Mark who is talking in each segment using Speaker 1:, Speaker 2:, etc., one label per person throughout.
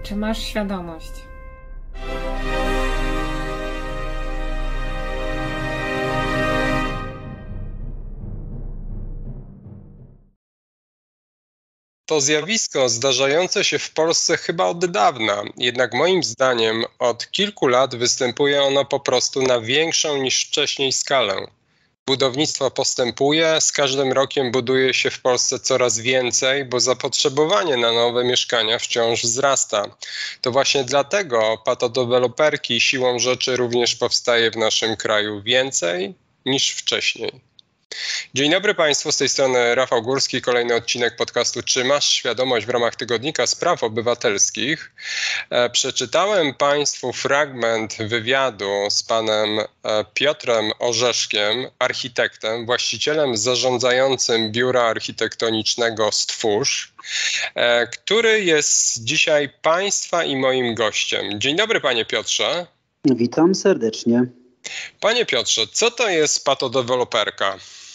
Speaker 1: Czy masz świadomość?
Speaker 2: To zjawisko zdarzające się w Polsce chyba od dawna, jednak moim zdaniem od kilku lat występuje ono po prostu na większą niż wcześniej skalę. Budownictwo postępuje, z każdym rokiem buduje się w Polsce coraz więcej, bo zapotrzebowanie na nowe mieszkania wciąż wzrasta. To właśnie dlatego patodeweloperki siłą rzeczy również powstaje w naszym kraju więcej niż wcześniej. Dzień dobry Państwu, z tej strony Rafał Górski, kolejny odcinek podcastu Czy masz świadomość w ramach Tygodnika Spraw Obywatelskich. Przeczytałem Państwu fragment wywiadu z panem Piotrem Orzeszkiem, architektem, właścicielem zarządzającym Biura Architektonicznego Stwórz, który jest dzisiaj Państwa i moim gościem. Dzień dobry Panie Piotrze.
Speaker 3: Witam serdecznie.
Speaker 2: Panie Piotrze, co to jest patodeweloperka?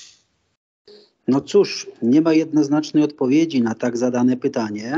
Speaker 3: No cóż, nie ma jednoznacznej odpowiedzi na tak zadane pytanie.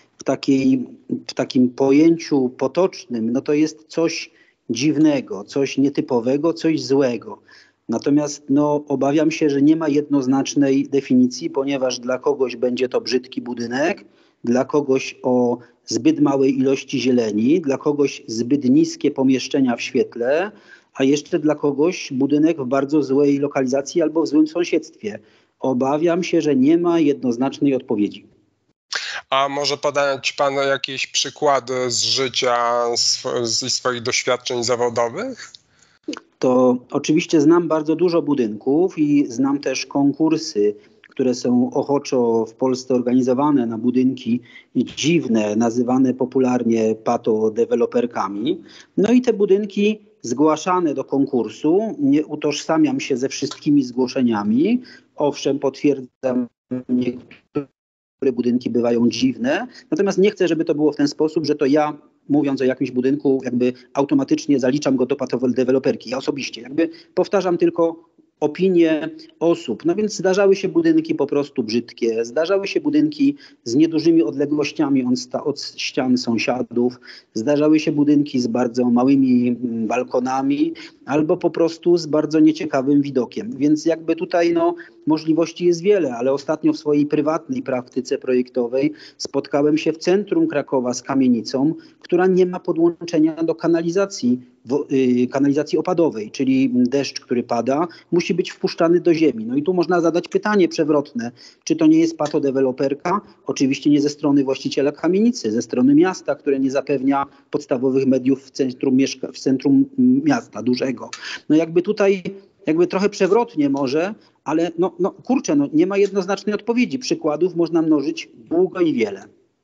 Speaker 3: W takim pojęciu potocznym, no to jest coś dziwnego, coś nietypowego, coś złego. Natomiast obawiam się, że nie ma jednoznacznej definicji, ponieważ dla kogoś będzie to brzydki budynek, dla kogoś o zbyt małej ilości zieleni, dla kogoś zbyt niskie pomieszczenia w świetle, a jeszcze dla kogoś budynek w bardzo złej lokalizacji albo w złym sąsiedztwie. Obawiam się, że nie ma jednoznacznej odpowiedzi.
Speaker 2: A może podać Pan jakieś przykłady z życia, ze swoich doświadczeń zawodowych?
Speaker 3: To oczywiście znam bardzo dużo budynków i znam też konkursy, które są ochoczo w Polsce organizowane na budynki dziwne, nazywane popularnie patodeweloperkami. No i te budynki zgłaszane do konkursu, nie utożsamiam się ze wszystkimi zgłoszeniami. Owszem, potwierdzam, niektóre budynki bywają dziwne, natomiast nie chcę, żeby to było w ten sposób, że to ja, mówiąc o jakimś budynku, jakby automatycznie zaliczam go do patodeweloperki. Ja osobiście jakby powtarzam tylko opinie osób. No więc zdarzały się budynki po prostu brzydkie, zdarzały się budynki z niedużymi odległościami od ścian sąsiadów, zdarzały się budynki z bardzo małymi balkonami albo po prostu z bardzo nieciekawym widokiem. Więc jakby tutaj możliwości jest wiele, ale ostatnio w swojej prywatnej praktyce projektowej spotkałem się w centrum Krakowa z kamienicą, która nie ma podłączenia do kanalizacji opadowej, czyli deszcz, który pada, musi być wpuszczany do ziemi. No i tu można zadać pytanie przewrotne, czy to nie jest patodeweloperka? Oczywiście nie ze strony właściciela kamienicy, ze strony miasta, które nie zapewnia podstawowych mediów w centrum miasta dużego. No jakby tutaj trochę przewrotnie może, ale nie ma jednoznacznej odpowiedzi. Przykładów można mnożyć długo i wiele.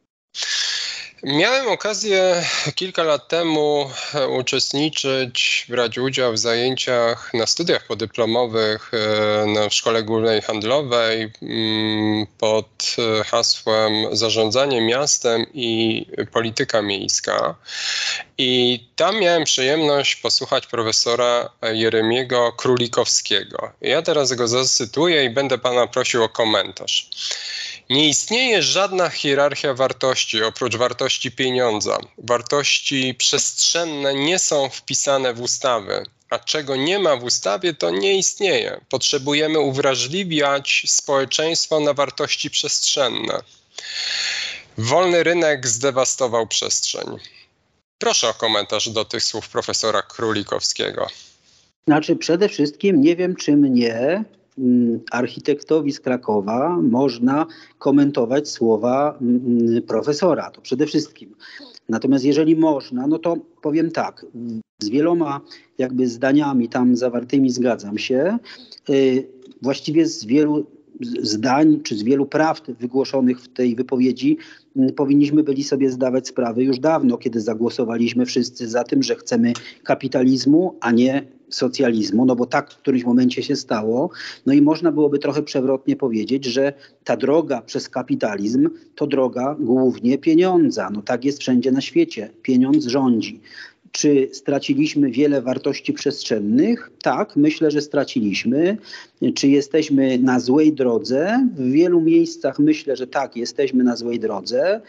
Speaker 2: Miałem okazję kilka lat temu brać udział w zajęciach na studiach podyplomowych w Szkole Głównej Handlowej pod hasłem Zarządzanie miastem i polityka miejska. I tam miałem przyjemność posłuchać profesora Jeremiego Królikowskiego. Ja teraz go zacytuję i będę Pana prosił o komentarz. Nie istnieje żadna hierarchia wartości oprócz wartości pieniądza. Wartości przestrzenne nie są wpisane w ustawy, a czego nie ma w ustawie, to nie istnieje. Potrzebujemy uwrażliwiać społeczeństwo na wartości przestrzenne. Wolny rynek zdewastował przestrzeń. Proszę o komentarz do tych słów profesora Królikowskiego.
Speaker 3: Znaczy przede wszystkim nie wiem, czy mnie, architektowi z Krakowa, można komentować słowa profesora. To przede wszystkim. Natomiast jeżeli można, no to powiem tak. Z wieloma jakby zdaniami tam zawartymi zgadzam się. Właściwie z wielu zdań czy z wielu prawd wygłoszonych w tej wypowiedzi powinniśmy byli sobie zdawać sprawę już dawno, kiedy zagłosowaliśmy wszyscy za tym, że chcemy kapitalizmu, a nie socjalizmu, no bo tak w którymś momencie się stało. No i można byłoby trochę przewrotnie powiedzieć, że ta droga przez kapitalizm to droga głównie pieniądza. No tak jest wszędzie na świecie. Pieniądz rządzi. Czy straciliśmy wiele wartości przestrzennych? Tak, myślę, że straciliśmy. Czy jesteśmy na złej drodze? W wielu miejscach myślę, że tak, jesteśmy na złej drodze.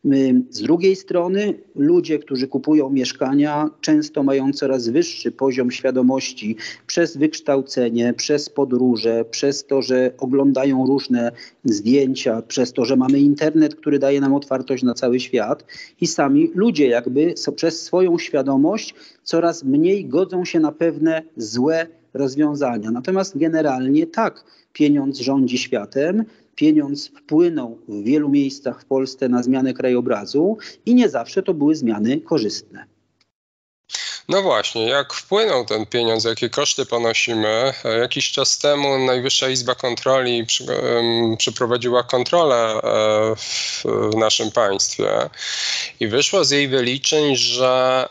Speaker 3: Z drugiej strony ludzie, którzy kupują mieszkania, często mają coraz wyższy poziom świadomości przez wykształcenie, przez podróże, przez to, że oglądają różne zdjęcia, przez to, że mamy internet, który daje nam otwartość na cały świat i sami ludzie jakby przez swoją świadomość coraz mniej godzą się na pewne złe rozwiązania. Natomiast generalnie tak, pieniądz rządzi światem, pieniądz wpłynął w wielu miejscach w Polsce na zmianę krajobrazu i nie zawsze to były zmiany korzystne.
Speaker 2: No właśnie, jak wpłynął ten pieniądz, jakie koszty ponosimy? Jakiś czas temu Najwyższa Izba Kontroli przeprowadziła kontrolę w naszym państwie i wyszło z jej wyliczeń, że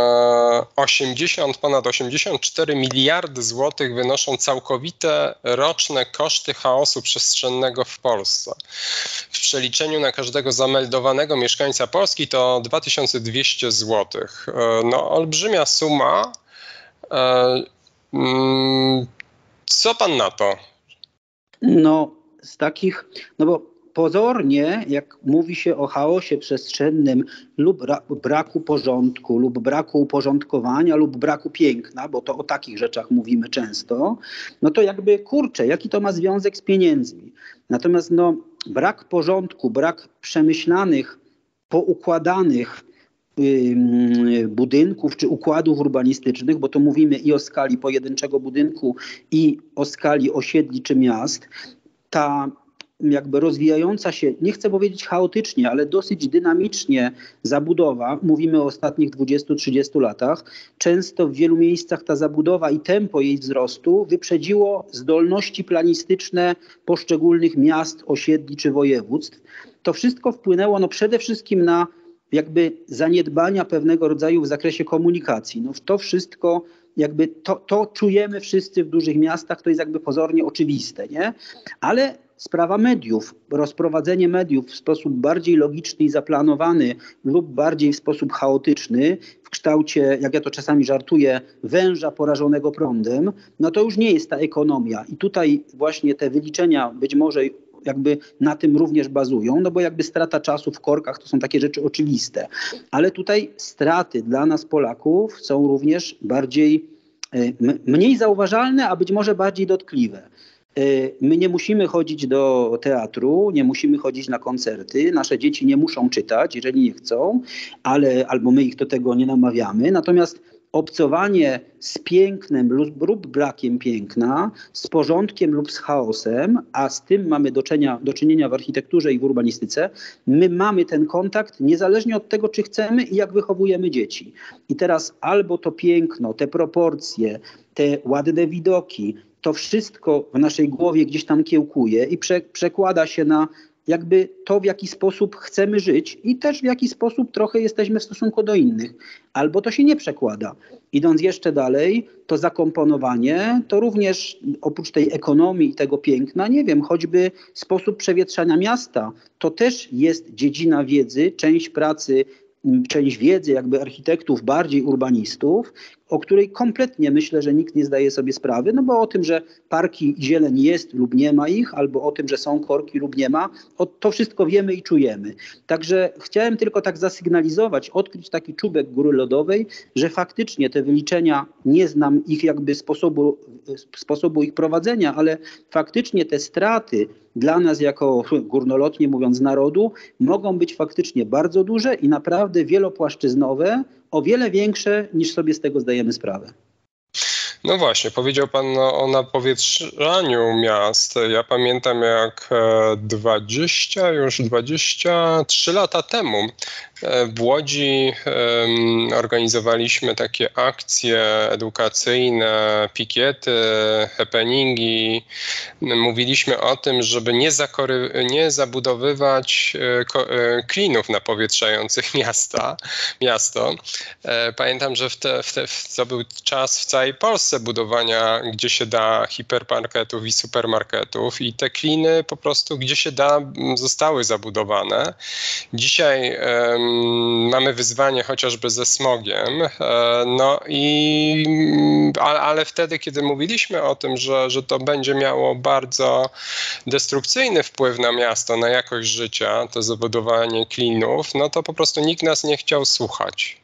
Speaker 2: ponad 84 miliardy złotych wynoszą całkowite roczne koszty chaosu przestrzennego w Polsce. W przeliczeniu na każdego zameldowanego mieszkańca Polski to 2200 złotych. No, olbrzymia suma. Co pan na to?
Speaker 3: No, z takich, no bo pozornie, jak mówi się o chaosie przestrzennym lub braku porządku, lub braku uporządkowania, lub braku piękna, bo to o takich rzeczach mówimy często, no to jakby kurczę, jaki to ma związek z pieniędzmi? Natomiast no, brak porządku, brak przemyślanych, poukładanych budynków czy układów urbanistycznych, bo to mówimy i o skali pojedynczego budynku, i o skali osiedli czy miast, ta jakby rozwijająca się, nie chcę powiedzieć chaotycznie, ale dosyć dynamicznie zabudowa, mówimy o ostatnich 20-30 latach, często w wielu miejscach ta zabudowa i tempo jej wzrostu wyprzedziło zdolności planistyczne poszczególnych miast, osiedli czy województw. To wszystko wpłynęło no przede wszystkim na jakby zaniedbania pewnego rodzaju w zakresie komunikacji. No to wszystko jakby to czujemy wszyscy w dużych miastach, to jest jakby pozornie oczywiste, nie? Ale sprawa mediów, rozprowadzenie mediów w sposób bardziej logiczny i zaplanowany lub bardziej w sposób chaotyczny, w kształcie, jak ja to czasami żartuję, węża porażonego prądem, no to już nie jest ta ekonomia. I tutaj właśnie te wyliczenia być może jakby na tym również bazują, no bo jakby strata czasu w korkach to są takie rzeczy oczywiste. Ale tutaj straty dla nas Polaków są również mniej zauważalne, a być może bardziej dotkliwe. My nie musimy chodzić do teatru, nie musimy chodzić na koncerty, nasze dzieci nie muszą czytać, jeżeli nie chcą, albo my ich do tego nie namawiamy. Natomiast obcowanie z pięknem lub brakiem piękna, z porządkiem lub z chaosem, a z tym mamy do czynienia w architekturze i w urbanistyce, my mamy ten kontakt niezależnie od tego, czy chcemy i jak wychowujemy dzieci. I teraz albo to piękno, te proporcje, te ładne widoki, to wszystko w naszej głowie gdzieś tam kiełkuje i przekłada się na jakby to, w jaki sposób chcemy żyć i też w jaki sposób trochę jesteśmy w stosunku do innych. Albo to się nie przekłada. Idąc jeszcze dalej, to zakomponowanie, to również oprócz tej ekonomii i tego piękna, nie wiem, choćby sposób przewietrzania miasta, to też jest dziedzina wiedzy, część pracy, część wiedzy jakby architektów, bardziej urbanistów, o której kompletnie myślę, że nikt nie zdaje sobie sprawy, no bo o tym, że parki i zieleń jest lub nie ma ich, albo o tym, że są korki lub nie ma, to wszystko wiemy i czujemy. Także chciałem tylko tak zasygnalizować, odkryć taki czubek góry lodowej, że faktycznie te wyliczenia, nie znam ich jakby sposobu ich prowadzenia, ale faktycznie te straty dla nas jako górnolotnie mówiąc narodu mogą być faktycznie bardzo duże i naprawdę wielopłaszczyznowe, o wiele większe niż sobie z tego zdajemy sprawę.
Speaker 2: No właśnie, powiedział pan o napowietrzaniu miast. Ja pamiętam jak 23 lata temu w Łodzi organizowaliśmy takie akcje edukacyjne, pikiety, happeningi. Mówiliśmy o tym, żeby nie zabudowywać klinów napowietrzających miasto. Pamiętam, że to był czas w całej Polsce budowania, gdzie się da, hipermarketów i supermarketów i te kliny po prostu, gdzie się da, zostały zabudowane. Dzisiaj mamy wyzwanie chociażby ze smogiem, ale wtedy, kiedy mówiliśmy o tym, że to będzie miało bardzo destrukcyjny wpływ na miasto, na jakość życia, to zabudowanie klinów, no to po prostu nikt nas nie chciał słuchać.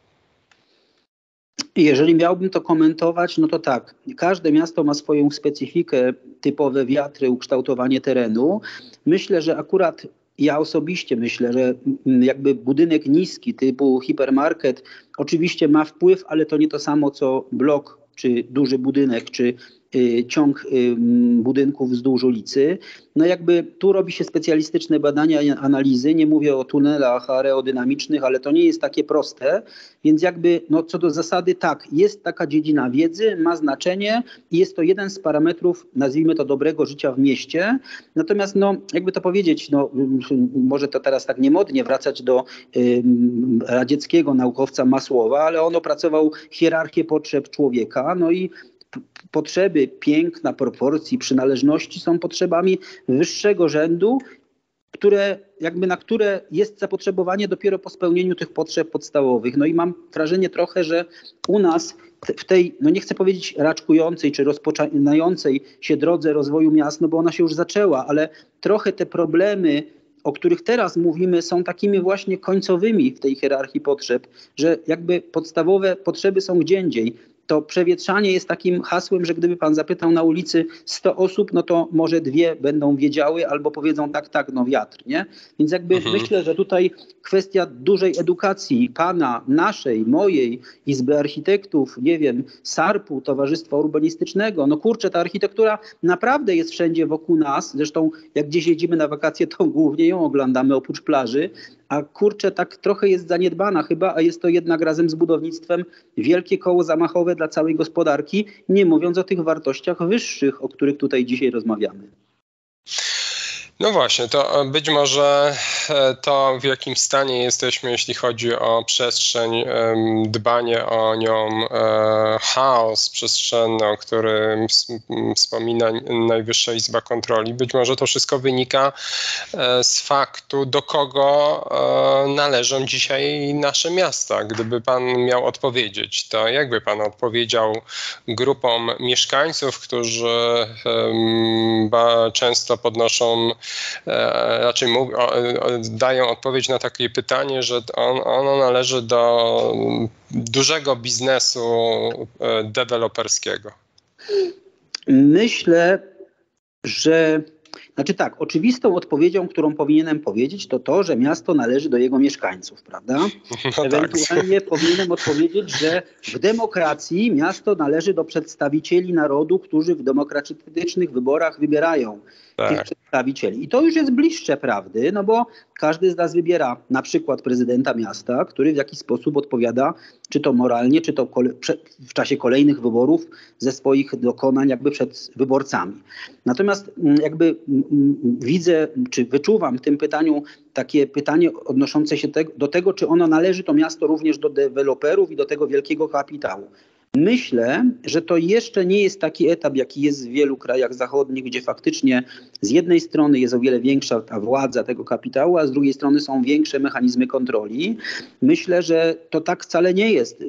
Speaker 3: Jeżeli miałbym to komentować, no to tak, każde miasto ma swoją specyfikę, typowe wiatry, ukształtowanie terenu. Myślę, że akurat ja osobiście myślę, że jakby budynek niski typu hipermarket oczywiście ma wpływ, ale to nie to samo co blok, czy duży budynek, czy ciąg budynków wzdłuż ulicy. No jakby tu robi się specjalistyczne badania i analizy, nie mówię o tunelach aerodynamicznych, ale to nie jest takie proste, więc jakby no co do zasady tak, jest taka dziedzina wiedzy, ma znaczenie i jest to jeden z parametrów, nazwijmy to dobrego życia w mieście. Natomiast no jakby to powiedzieć, no może to teraz tak niemodnie wracać do radzieckiego naukowca Masłowa, ale on opracował hierarchię potrzeb człowieka, no i potrzeby piękna, proporcji, przynależności są potrzebami wyższego rzędu, na które jest zapotrzebowanie dopiero po spełnieniu tych potrzeb podstawowych. No i mam wrażenie trochę, że u nas w tej, no nie chcę powiedzieć raczkującej czy rozpoczynającej się drodze rozwoju miast, no bo ona się już zaczęła, ale trochę te problemy, o których teraz mówimy, są takimi właśnie końcowymi w tej hierarchii potrzeb, że jakby podstawowe potrzeby są gdzie indziej. To przewietrzanie jest takim hasłem, że gdyby pan zapytał na ulicy 100 osób, no to może 2 będą wiedziały albo powiedzą tak, no wiatr, nie? Więc jakby myślę, że tutaj kwestia dużej edukacji pana, naszej, mojej, Izby Architektów, nie wiem, SARP-u, Towarzystwa Urbanistycznego. No kurczę, ta architektura naprawdę jest wszędzie wokół nas. Zresztą jak gdzieś jedziemy na wakacje, to głównie ją oglądamy oprócz plaży. A kurczę, tak trochę jest zaniedbana chyba, a jest to jednak razem z budownictwem wielkie koło zamachowe dla całej gospodarki, nie mówiąc o tych wartościach wyższych, o których tutaj dzisiaj rozmawiamy.
Speaker 2: No właśnie, to być może to, w jakim stanie jesteśmy, jeśli chodzi o przestrzeń, dbanie o nią, chaos przestrzenny, o którym wspomina Najwyższa Izba Kontroli, być może to wszystko wynika z faktu, do kogo należą dzisiaj nasze miasta. Gdyby pan miał odpowiedzieć, to jakby pan odpowiedział grupom mieszkańców, którzy często podnoszą, raczej dają odpowiedź na takie pytanie, że ono należy do dużego biznesu deweloperskiego?
Speaker 3: Myślę, że znaczy tak, oczywistą odpowiedzią, którą powinienem powiedzieć, to, że miasto należy do jego mieszkańców, prawda?
Speaker 2: No
Speaker 3: Ewentualnie powinienem odpowiedzieć, że w demokracji miasto należy do przedstawicieli narodu, którzy w demokratycznych wyborach wybierają tych przedstawicieli. I to już jest bliższe prawdy, no bo każdy z nas wybiera na przykład prezydenta miasta, który w jakiś sposób odpowiada, czy to moralnie, czy to w czasie kolejnych wyborów ze swoich dokonań jakby przed wyborcami. Natomiast jakby widzę, czy wyczuwam w tym pytaniu takie pytanie odnoszące się do tego, czy ono należy, to miasto, również do deweloperów i do tego wielkiego kapitału. Myślę, że to jeszcze nie jest taki etap, jaki jest w wielu krajach zachodnich, gdzie faktycznie z jednej strony jest o wiele większa ta władza tego kapitału, a z drugiej strony są większe mechanizmy kontroli. Myślę, że to tak wcale nie jest,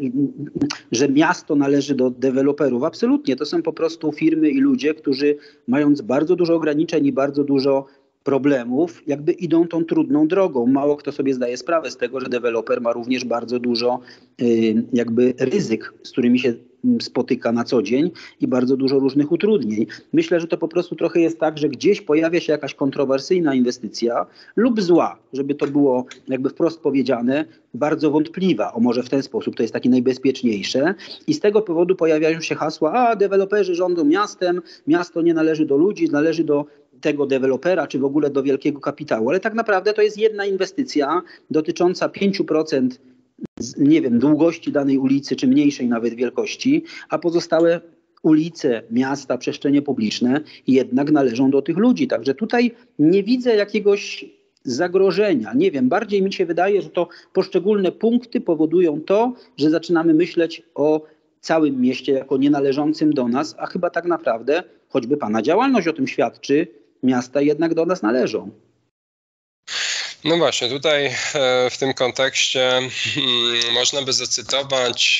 Speaker 3: że miasto należy do deweloperów. Absolutnie, to są po prostu firmy i ludzie, którzy mając bardzo dużo ograniczeń i bardzo dużo problemów, jakby idą tą trudną drogą. Mało kto sobie zdaje sprawę z tego, że deweloper ma również bardzo dużo jakby ryzyk, z którymi się spotyka na co dzień i bardzo dużo różnych utrudnień. Myślę, że to po prostu trochę jest tak, że gdzieś pojawia się jakaś kontrowersyjna inwestycja lub zła, żeby to było jakby wprost powiedziane, bardzo wątpliwa. O może w ten sposób to jest takie najbezpieczniejsze. I z tego powodu pojawiają się hasła, a deweloperzy rządzą miastem, miasto nie należy do ludzi, należy do tego dewelopera, czy w ogóle do wielkiego kapitału. Ale tak naprawdę to jest jedna inwestycja dotycząca 5%, nie wiem, długości danej ulicy, czy mniejszej nawet wielkości, a pozostałe ulice, miasta, przestrzenie publiczne jednak należą do tych ludzi. Także tutaj nie widzę jakiegoś zagrożenia. Nie wiem, bardziej mi się wydaje, że to poszczególne punkty powodują to, że zaczynamy myśleć o całym mieście jako nienależącym do nas, a chyba tak naprawdę, choćby pana działalność o tym świadczy, miasta jednak do nas należą.
Speaker 2: No właśnie, tutaj w tym kontekście można by zacytować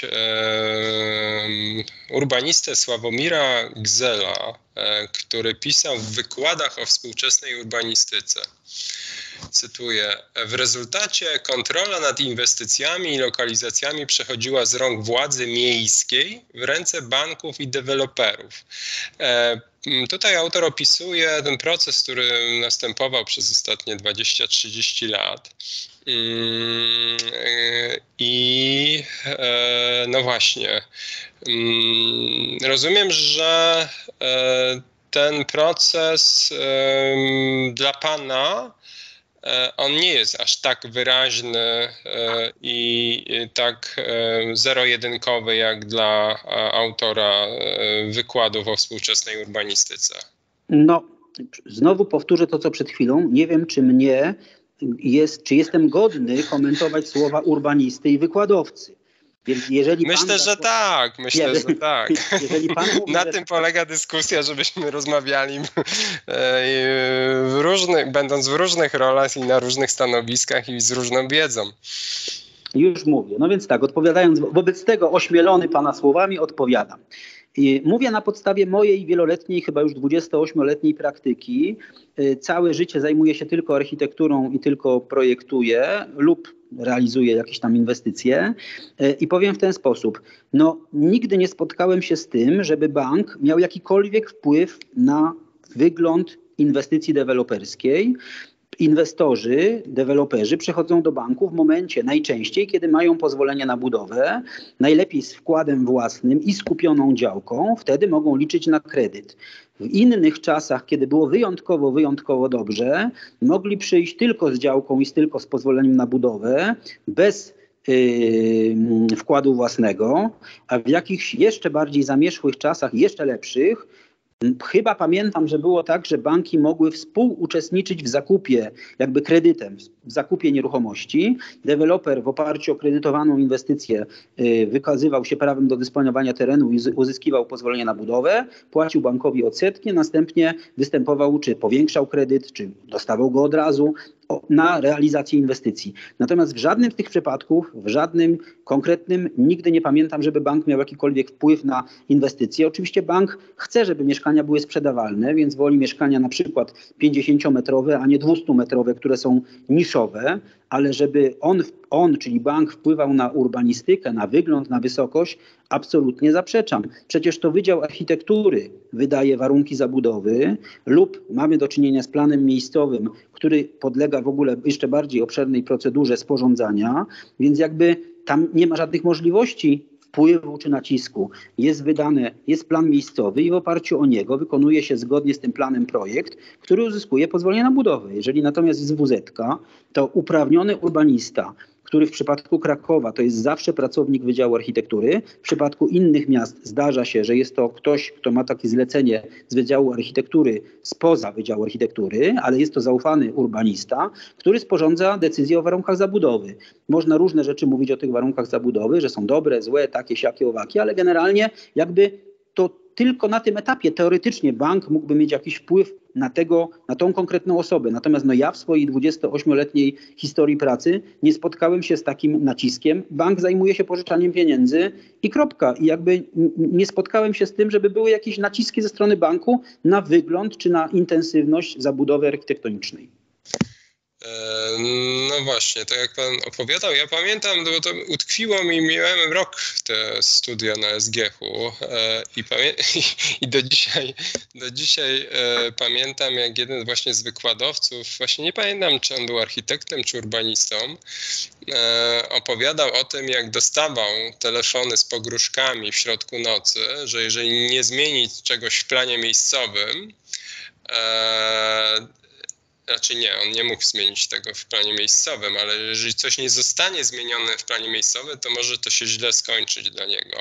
Speaker 2: urbanistę Sławomira Gzela, który pisał w wykładach o współczesnej urbanistyce. Cytuję: w rezultacie kontrola nad inwestycjami i lokalizacjami przechodziła z rąk władzy miejskiej w ręce banków i deweloperów. Tutaj autor opisuje ten proces, który następował przez ostatnie 20-30 lat. I no właśnie, rozumiem, że ten proces dla pana on nie jest aż tak wyraźny i tak zero-jedynkowy jak dla autora wykładów o współczesnej urbanistyce.
Speaker 3: No, znowu powtórzę to, co przed chwilą. Nie wiem, czy jestem godny komentować słowa urbanisty i wykładowcy. Więc jeżeli
Speaker 2: Myślę, że tak.
Speaker 3: Jeżeli pan mówi,
Speaker 2: na tym polega dyskusja, żebyśmy rozmawiali będąc w różnych rolach i na różnych stanowiskach i z różną wiedzą.
Speaker 3: Już mówię. No więc tak, odpowiadając, wobec tego ośmielony pana słowami odpowiadam. I mówię na podstawie mojej wieloletniej, chyba już 28-letniej praktyki. Całe życie zajmuję się tylko architekturą i tylko projektuję lub realizuję jakieś tam inwestycje. I powiem w ten sposób. No, nigdy nie spotkałem się z tym, żeby bank miał jakikolwiek wpływ na wygląd inwestycji deweloperskiej. Inwestorzy, deweloperzy przychodzą do banku w momencie najczęściej, kiedy mają pozwolenie na budowę, najlepiej z wkładem własnym i skupioną działką, wtedy mogą liczyć na kredyt. W innych czasach, kiedy było wyjątkowo dobrze, mogli przyjść tylko z działką i tylko z pozwoleniem na budowę, bez wkładu własnego, a w jakichś jeszcze bardziej zamierzchłych czasach, jeszcze lepszych, chyba pamiętam, że było tak, że banki mogły współuczestniczyć w zakupie, jakby kredytem, w zakupie nieruchomości. Deweloper w oparciu o kredytowaną inwestycję wykazywał się prawem do dysponowania terenu i uzyskiwał pozwolenie na budowę, płacił bankowi odsetki, następnie występował, czy powiększał kredyt, czy dostawał go od razu na realizację inwestycji. Natomiast w żadnym z tych przypadków, w żadnym konkretnym, nigdy nie pamiętam, żeby bank miał jakikolwiek wpływ na inwestycje. Oczywiście bank chce, żeby mieszkania były sprzedawalne, więc woli mieszkania na przykład 50-metrowe, a nie 200-metrowe, które są niszowe, ale żeby on, czyli bank, wpływał na urbanistykę, na wygląd, na wysokość, absolutnie zaprzeczam. Przecież to Wydział Architektury wydaje warunki zabudowy lub mamy do czynienia z planem miejscowym, który podlega w ogóle jeszcze bardziej obszernej procedurze sporządzania, więc jakby tam nie ma żadnych możliwości wpływu czy nacisku. Jest plan miejscowy i w oparciu o niego wykonuje się zgodnie z tym planem projekt, który uzyskuje pozwolenie na budowę. Jeżeli natomiast jest WZ-ka, to uprawniony urbanista, który w przypadku Krakowa to jest zawsze pracownik Wydziału Architektury. W przypadku innych miast zdarza się, że jest to ktoś, kto ma takie zlecenie z Wydziału Architektury spoza Wydziału Architektury, ale jest to zaufany urbanista, który sporządza decyzję o warunkach zabudowy. Można różne rzeczy mówić o tych warunkach zabudowy, że są dobre, złe, takie, siakie, owakie, ale generalnie jakby to tylko na tym etapie teoretycznie bank mógłby mieć jakiś wpływ na tą konkretną osobę. Natomiast ja w swojej 28-letniej historii pracy nie spotkałem się z takim naciskiem. Bank zajmuje się pożyczaniem pieniędzy i kropka. I jakby nie spotkałem się z tym, żeby były jakieś naciski ze strony banku na wygląd czy na intensywność zabudowy architektonicznej.
Speaker 2: No właśnie, tak jak pan opowiadał, ja pamiętam, bo to utkwiło mi, miałem rok te studia na SGH-u i do dzisiaj pamiętam, jak jeden właśnie z wykładowców, właśnie nie pamiętam, czy on był architektem, czy urbanistą, opowiadał o tym, jak dostawał telefony z pogróżkami w środku nocy, że jeżeli nie zmieni czegoś w planie miejscowym, znaczy nie, on nie mógł zmienić tego w planie miejscowym, ale jeżeli coś nie zostanie zmienione w planie miejscowym, to może to się źle skończyć dla niego.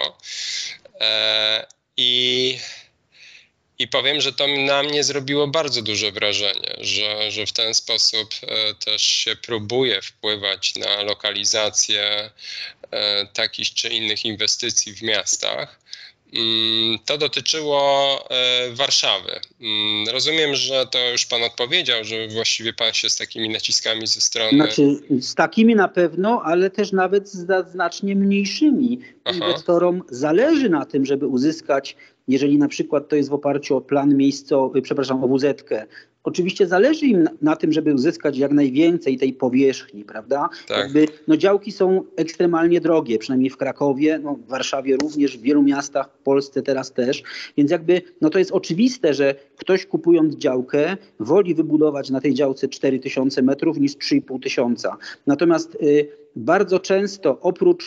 Speaker 2: I powiem, że to na mnie zrobiło bardzo duże wrażenie, że w ten sposób też się próbuje wpływać na lokalizację takich czy innych inwestycji w miastach. To dotyczyło Warszawy. Rozumiem, że to już pan odpowiedział, że właściwie pan się z takimi naciskami ze strony...
Speaker 3: Znaczy z takimi na pewno, ale też nawet z znacznie mniejszymi. Inwestorom zależy na tym, żeby uzyskać, jeżeli na przykład to jest w oparciu o plan miejscowy, o WZ-kę, oczywiście zależy im na tym, żeby uzyskać jak najwięcej tej powierzchni, prawda?
Speaker 2: Tak.
Speaker 3: Działki są ekstremalnie drogie, przynajmniej w Krakowie, w Warszawie również, w wielu miastach, w Polsce teraz też. Więc to jest oczywiste, że ktoś kupując działkę woli wybudować na tej działce 4000 metrów niż 3500. Natomiast bardzo często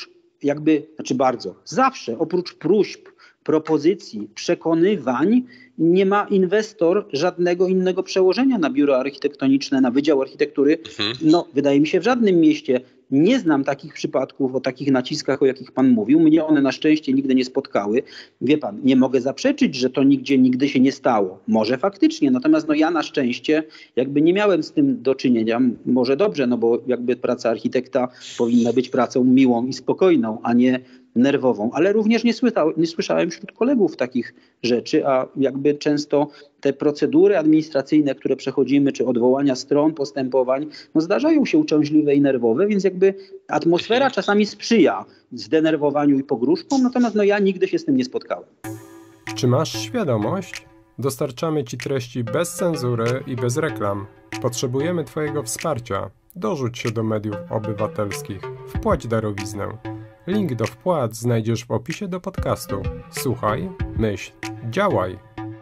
Speaker 3: zawsze oprócz próśb, propozycji, przekonywań nie ma inwestor żadnego innego przełożenia na biuro architektoniczne, na Wydział Architektury. Wydaje mi się, w żadnym mieście nie znam takich przypadków, o takich naciskach, o jakich pan mówił. Mnie one na szczęście nigdy nie spotkały. Wie pan, nie mogę zaprzeczyć, że to nigdy się nie stało. Może faktycznie, natomiast ja na szczęście nie miałem z tym do czynienia. Może dobrze, bo praca architekta powinna być pracą miłą i spokojną, a nie nerwową, ale również nie słyszałem wśród kolegów takich rzeczy, a często te procedury administracyjne, które przechodzimy, czy odwołania stron postępowań, zdarzają się uciążliwe i nerwowe, więc atmosfera czasami sprzyja zdenerwowaniu i pogróżkom, natomiast ja nigdy się z tym nie spotkałem.
Speaker 1: Czy masz świadomość? Dostarczamy Ci treści bez cenzury i bez reklam. Potrzebujemy Twojego wsparcia. Dorzuć się do mediów obywatelskich. Wpłać darowiznę. Link do wpłat znajdziesz w opisie do podcastu. Słuchaj, myśl, działaj.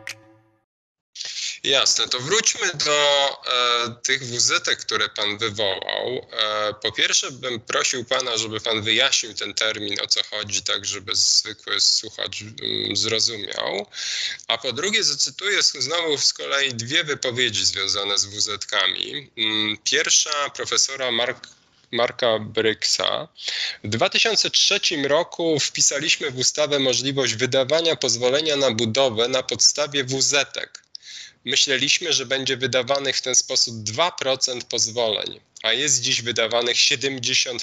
Speaker 2: Jasne, to wróćmy do tych WZ-ek, które pan wywołał. Po pierwsze bym prosił pana, żeby pan wyjaśnił ten termin, o co chodzi, tak żeby zwykły słuchacz zrozumiał. A po drugie zacytuję znowu z kolei dwie wypowiedzi związane z WZ-kami. Pierwsza profesora Marka Bryksa. W 2003 roku wpisaliśmy w ustawę możliwość wydawania pozwolenia na budowę na podstawie WZ-ek. Myśleliśmy, że będzie wydawanych w ten sposób 2% pozwoleń, a jest dziś wydawanych 70%.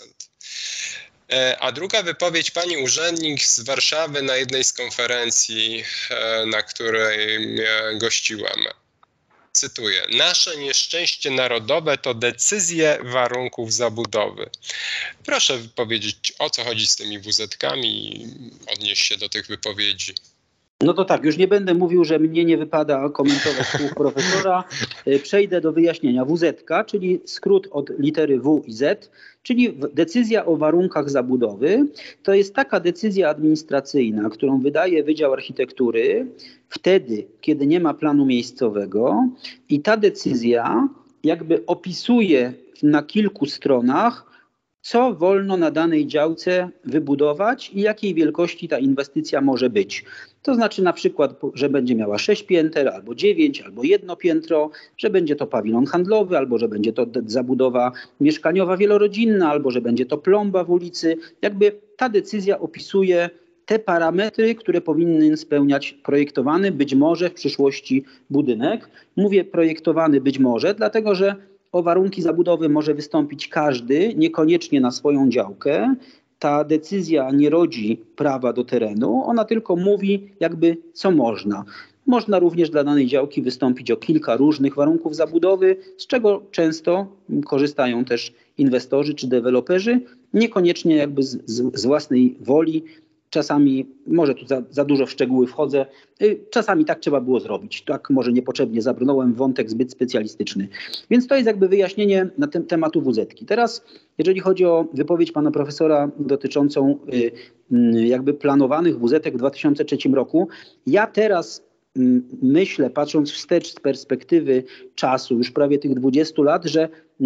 Speaker 2: A druga wypowiedź pani urzędnik z Warszawy na jednej z konferencji, na której gościłem. Cytuję: nasze nieszczęście narodowe to decyzje warunków zabudowy. Proszę powiedzieć, o co chodzi z tymi WZ-kami i odnieść się do tych wypowiedzi.
Speaker 3: To tak, już nie będę mówił, że mnie nie wypada komentować słów profesora. Przejdę do wyjaśnienia. WZ-ka, czyli skrót od litery W i Z, czyli decyzja o warunkach zabudowy. To jest taka decyzja administracyjna, którą wydaje Wydział Architektury wtedy, kiedy nie ma planu miejscowego, i ta decyzja opisuje na kilku stronach, co wolno na danej działce wybudować i jakiej wielkości ta inwestycja może być. To znaczy na przykład, że będzie miała 6 pięter, albo 9, albo 1 piętro, że będzie to pawilon handlowy, albo że będzie to zabudowa mieszkaniowa wielorodzinna, albo że będzie to plomba w ulicy. Ta decyzja opisuje te parametry, które powinien spełniać projektowany, być może w przyszłości budynek. Mówię projektowany być może, dlatego że o warunki zabudowy może wystąpić każdy, niekoniecznie na swoją działkę. Ta decyzja nie rodzi prawa do terenu, ona tylko mówi co można. Można również dla danej działki wystąpić o kilka różnych warunków zabudowy, z czego często korzystają też inwestorzy czy deweloperzy, niekoniecznie z własnej woli. Czasami, może tu za dużo w szczegóły wchodzę, czasami tak trzeba było zrobić. Tak może niepotrzebnie zabrnąłem w wątek zbyt specjalistyczny. Więc to jest wyjaśnienie na tematu WZ-ki. Teraz, jeżeli chodzi o wypowiedź pana profesora dotyczącą planowanych WZ-ek w 2003 roku, ja teraz myślę, patrząc wstecz z perspektywy czasu, już prawie tych 20 lat, że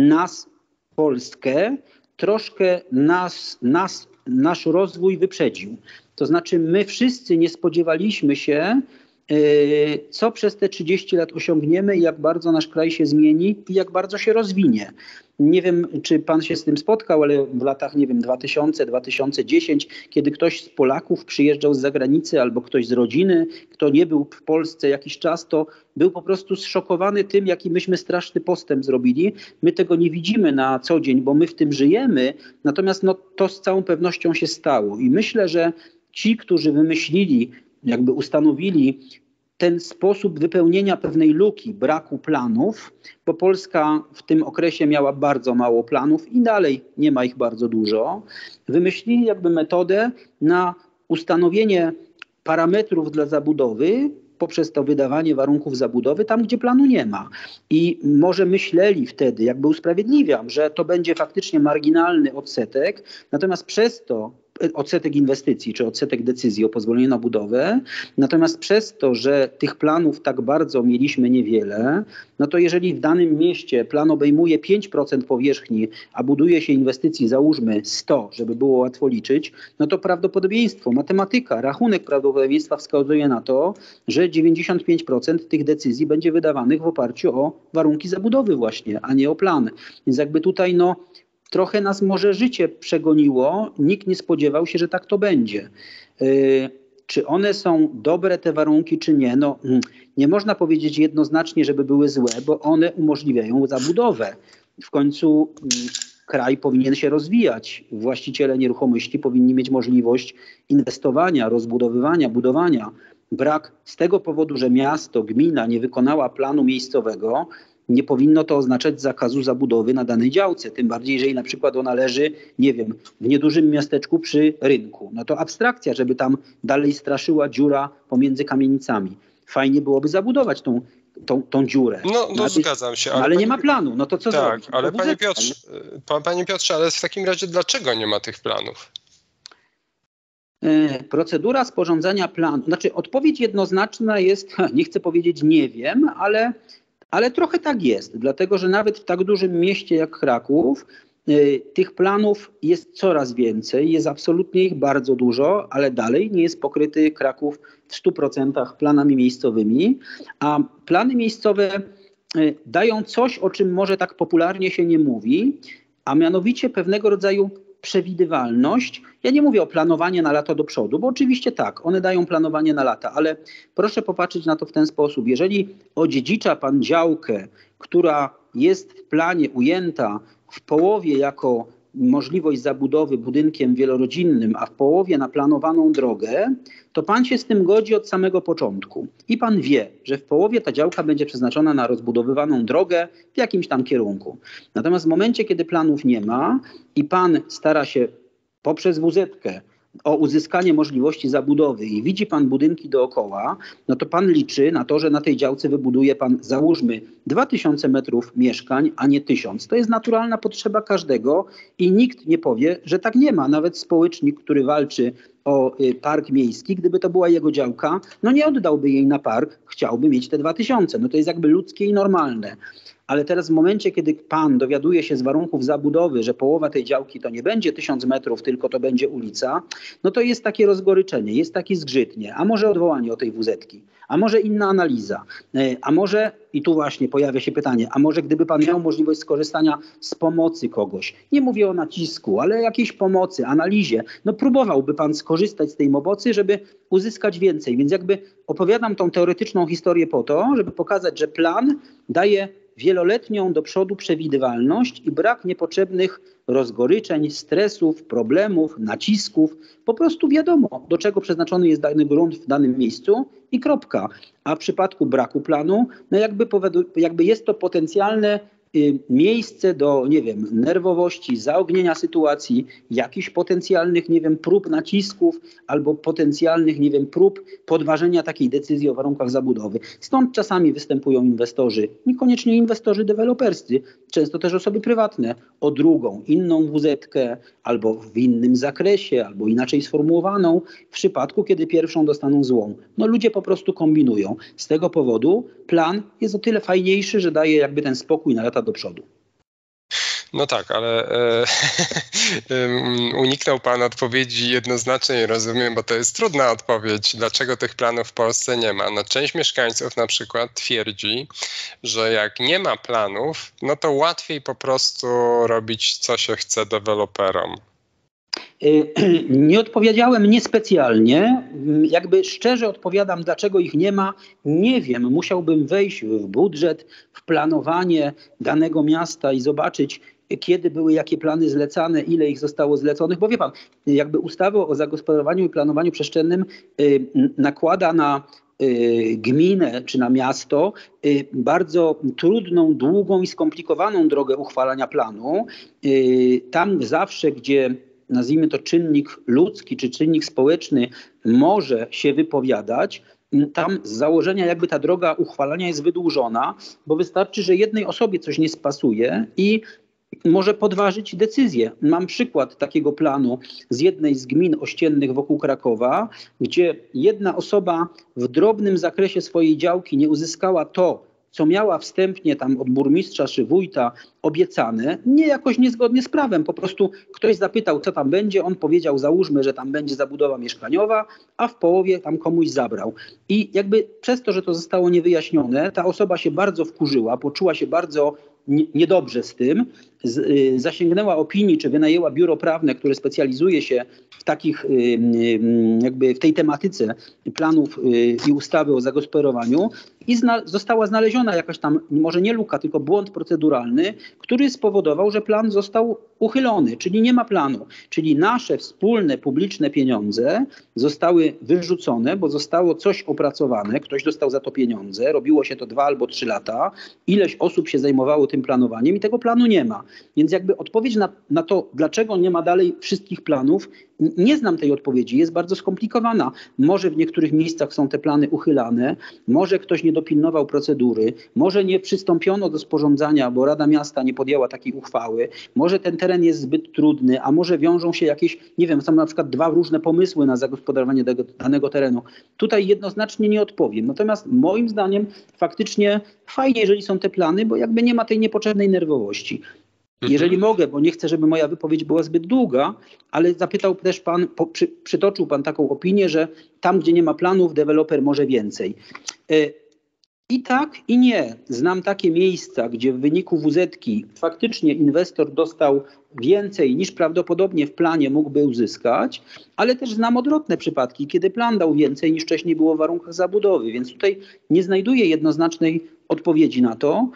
Speaker 3: Polskę, troszkę nasz rozwój wyprzedził. To znaczy my wszyscy nie spodziewaliśmy się, co przez te 30 lat osiągniemy i jak bardzo nasz kraj się zmieni i jak bardzo się rozwinie. Nie wiem, czy pan się z tym spotkał, ale w latach, 2000-2010, kiedy ktoś z Polaków przyjeżdżał z zagranicy albo ktoś z rodziny, kto nie był w Polsce jakiś czas, to był po prostu zszokowany tym, jaki myśmy straszny postęp zrobili. My tego nie widzimy na co dzień, bo my w tym żyjemy, natomiast to z całą pewnością się stało. I myślę, że ci, którzy wymyślili, jakby ustanowili ten sposób wypełnienia pewnej luki, braku planów, bo Polska w tym okresie miała bardzo mało planów i dalej nie ma ich bardzo dużo, wymyślili jakby metodę na ustanowienie parametrów dla zabudowy poprzez to wydawanie warunków zabudowy tam, gdzie planu nie ma. I może myśleli wtedy, jakby usprawiedliwiam, że to będzie faktycznie marginalny odsetek, natomiast przez to odsetek inwestycji czy odsetek decyzji o pozwoleniu na budowę. Natomiast przez to, że tych planów tak bardzo mieliśmy niewiele, no to jeżeli w danym mieście plan obejmuje 5% powierzchni, a buduje się inwestycji załóżmy 100, żeby było łatwo liczyć, no to prawdopodobieństwo, matematyka, rachunek prawdopodobieństwa wskazuje na to, że 95% tych decyzji będzie wydawanych w oparciu o warunki zabudowy właśnie, a nie o plan. Więc jakby tutaj trochę nas może życie przegoniło, nikt nie spodziewał się, że tak to będzie. Czy one są dobre te warunki, czy nie? No, nie można powiedzieć jednoznacznie, żeby były złe, bo one umożliwiają zabudowę. W końcu kraj powinien się rozwijać. Właściciele nieruchomości powinni mieć możliwość inwestowania, rozbudowywania, budowania. Brak z tego powodu, że miasto, gmina nie wykonała planu miejscowego, nie powinno to oznaczać zakazu zabudowy na danej działce. Tym bardziej, jeżeli na przykład ona leży, nie wiem, w niedużym miasteczku przy rynku. No to abstrakcja, żeby tam dalej straszyła dziura pomiędzy kamienicami. Fajnie byłoby zabudować tą dziurę.
Speaker 2: No zgadzam się.
Speaker 3: Ale nie ma planu. No to co zrobić?
Speaker 2: Tak, ale panie Piotrze, ale w takim razie dlaczego nie ma tych planów?
Speaker 3: Procedura sporządzania planu. Znaczy odpowiedź jednoznaczna jest, nie chcę powiedzieć nie wiem, ale trochę tak jest, dlatego że nawet w tak dużym mieście jak Kraków tych planów jest coraz więcej, jest absolutnie ich bardzo dużo, ale dalej nie jest pokryty Kraków w 100% planami miejscowymi, a plany miejscowe dają coś, o czym może tak popularnie się nie mówi, a mianowicie pewnego rodzaju przewidywalność. Ja nie mówię o planowaniu na lata do przodu, bo oczywiście tak, one dają planowanie na lata, ale proszę popatrzeć na to w ten sposób. Jeżeli odziedzicza pan działkę, która jest w planie ujęta w połowie jako możliwość zabudowy budynkiem wielorodzinnym, a w połowie na planowaną drogę, to pan się z tym godzi od samego początku. I pan wie, że w połowie ta działka będzie przeznaczona na rozbudowywaną drogę w jakimś tam kierunku. Natomiast w momencie, kiedy planów nie ma i pan stara się poprzez WZ-kę o uzyskanie możliwości zabudowy i widzi pan budynki dookoła, no to pan liczy na to, że na tej działce wybuduje pan, załóżmy, 2000 metrów mieszkań, a nie 1000. To jest naturalna potrzeba każdego i nikt nie powie, że tak nie ma. Nawet społecznik, który walczy o park miejski, gdyby to była jego działka, no nie oddałby jej na park, chciałby mieć te 2000. No to jest jakby ludzkie i normalne. Ale teraz w momencie, kiedy pan dowiaduje się z warunków zabudowy, że połowa tej działki to nie będzie 1000 metrów, tylko to będzie ulica, no to jest takie rozgoryczenie, jest taki zgrzyt, nie? A może odwołanie o tej WZ-ki, a może inna analiza, a może, i tu właśnie pojawia się pytanie, a może gdyby pan miał możliwość skorzystania z pomocy kogoś, nie mówię o nacisku, ale jakiejś pomocy, analizie, no próbowałby pan skorzystać z tej pomocy, żeby uzyskać więcej. Więc jakby opowiadam tą teoretyczną historię po to, żeby pokazać, że plan daje wieloletnią do przodu przewidywalność i brak niepotrzebnych rozgoryczeń, stresów, problemów, nacisków. Po prostu wiadomo, do czego przeznaczony jest dany grunt w danym miejscu i kropka. A w przypadku braku planu, no jakby jest to potencjalne miejsce do, nie wiem, nerwowości, zaognienia sytuacji, jakichś potencjalnych, nie wiem, prób nacisków albo potencjalnych, nie wiem, prób podważenia takiej decyzji o warunkach zabudowy. Stąd czasami występują inwestorzy, niekoniecznie inwestorzy deweloperscy, często też osoby prywatne, o drugą, inną WZ-kę albo w innym zakresie, albo inaczej sformułowaną, w przypadku, kiedy pierwszą dostaną złą. No ludzie po prostu kombinują. Z tego powodu plan jest o tyle fajniejszy, że daje jakby ten spokój na lata do przodu.
Speaker 2: No tak, ale uniknął pan odpowiedzi jednoznacznej, rozumiem, bo to jest trudna odpowiedź, dlaczego tych planów w Polsce nie ma. No, część mieszkańców na przykład twierdzi, że jak nie ma planów, no to łatwiej po prostu robić co się chce deweloperom.
Speaker 3: Nie odpowiedziałem niespecjalnie, jakby szczerze odpowiadam, dlaczego ich nie ma. Nie wiem, musiałbym wejść w budżet, w planowanie danego miasta i zobaczyć, kiedy były jakie plany zlecane, ile ich zostało zleconych, bo wie pan, jakby ustawa o zagospodarowaniu i planowaniu przestrzennym nakłada na gminę czy na miasto bardzo trudną, długą i skomplikowaną drogę uchwalania planu. Tam zawsze, gdzie nazwijmy to czynnik ludzki czy czynnik społeczny może się wypowiadać, tam z założenia jakby ta droga uchwalania jest wydłużona, bo wystarczy, że jednej osobie coś nie spasuje i może podważyć decyzję. Mam przykład takiego planu z jednej z gmin ościennych wokół Krakowa, gdzie jedna osoba w drobnym zakresie swojej działki nie uzyskała to, co miała wstępnie tam od burmistrza czy wójta obiecane, nie jakoś niezgodnie z prawem. Po prostu ktoś zapytał, co tam będzie, on powiedział, załóżmy, że tam będzie zabudowa mieszkaniowa, a w połowie tam komuś zabrał. I jakby przez to, że to zostało niewyjaśnione, ta osoba się bardzo wkurzyła, poczuła się bardzo niedobrze z tym, zasięgnęła opinii, czy wynajęła biuro prawne, które specjalizuje się w takich, jakby w tej tematyce planów i ustawy o zagospodarowaniu i została znaleziona jakaś tam, może nie luka, tylko błąd proceduralny, który spowodował, że plan został uchylony, czyli nie ma planu. Czyli nasze wspólne, publiczne pieniądze zostały wyrzucone, bo zostało coś opracowane, ktoś dostał za to pieniądze, robiło się to 2 albo 3 lata, ileś osób się zajmowało tym planowaniem i tego planu nie ma. Więc jakby odpowiedź na to, dlaczego nie ma dalej wszystkich planów, nie znam tej odpowiedzi, jest bardzo skomplikowana. Może w niektórych miejscach są te plany uchylane, może ktoś nie dopilnował procedury, może nie przystąpiono do sporządzania, bo Rada Miasta nie podjęła takiej uchwały, może ten teren jest zbyt trudny, a może wiążą się jakieś, nie wiem, są na przykład 2 różne pomysły na zagospodarowanie danego terenu. Tutaj jednoznacznie nie odpowiem. Natomiast moim zdaniem faktycznie fajnie, jeżeli są te plany, bo jakby nie ma tej niepotrzebnej nerwowości. Jeżeli mogę, bo nie chcę, żeby moja wypowiedź była zbyt długa, ale zapytał też pan, przytoczył pan taką opinię, że tam, gdzie nie ma planów, deweloper może więcej. I tak, i nie. Znam takie miejsca, gdzie w wyniku WZ-ki faktycznie inwestor dostał więcej niż prawdopodobnie w planie mógłby uzyskać, ale też znam odwrotne przypadki, kiedy plan dał więcej niż wcześniej było w warunkach zabudowy, więc tutaj nie znajduję jednoznacznej odpowiedzi na to.